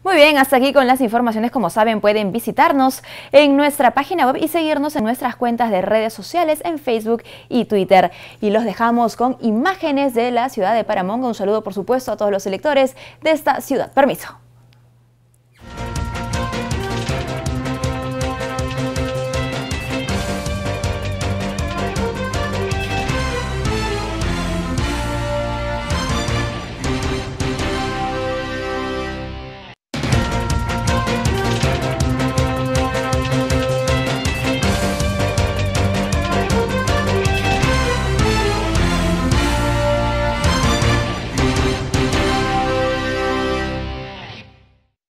Muy bien, hasta aquí con las informaciones. Como saben, pueden visitarnos en nuestra página web y seguirnos en nuestras cuentas de redes sociales en Facebook y Twitter. Y los dejamos con imágenes de la ciudad de Paramonga. Un saludo, por supuesto, a todos los electores de esta ciudad. Permiso.